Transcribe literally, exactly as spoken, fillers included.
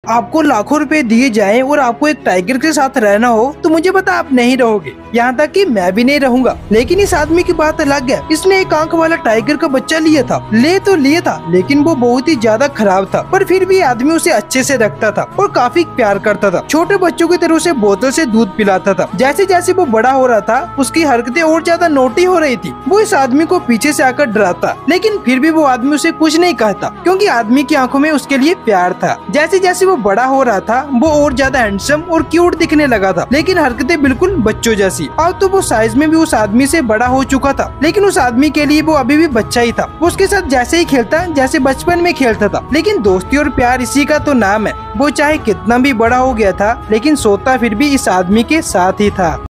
आपको लाखों रुपए दिए जाएं और आपको एक टाइगर के साथ रहना हो तो मुझे पता आप नहीं रहोगे, यहाँ तक कि मैं भी नहीं रहूंगा। लेकिन इस आदमी की बात अलग है। इसने एक आंख वाला टाइगर का बच्चा लिया था, ले तो लिया था लेकिन वो बहुत ही ज्यादा खराब था। पर फिर भी आदमी उसे अच्छे से रखता था और काफी प्यार करता था। छोटे बच्चों की तरह उसे बोतल से दूध पिलाता था। जैसे जैसे वो बड़ा हो रहा था उसकी हरकतें और ज्यादा नोटी हो रही थी। वो इस आदमी को पीछे से आकर डराता, लेकिन फिर भी वो आदमी उसे कुछ नहीं कहता क्योंकि आदमी की आंखों में उसके लिए प्यार था। जैसे जैसे वो बड़ा हो रहा था वो और ज्यादा हैंडसम और क्यूट दिखने लगा था, लेकिन हरकतें बिल्कुल बच्चों जैसी। अब तो वो साइज में भी उस आदमी से बड़ा हो चुका था, लेकिन उस आदमी के लिए वो अभी भी बच्चा ही था। वो उसके साथ जैसे ही खेलता जैसे बचपन में खेलता था। लेकिन दोस्ती और प्यार इसी का तो नाम है। वो चाहे कितना भी बड़ा हो गया था लेकिन सोता फिर भी इस आदमी के साथ ही था।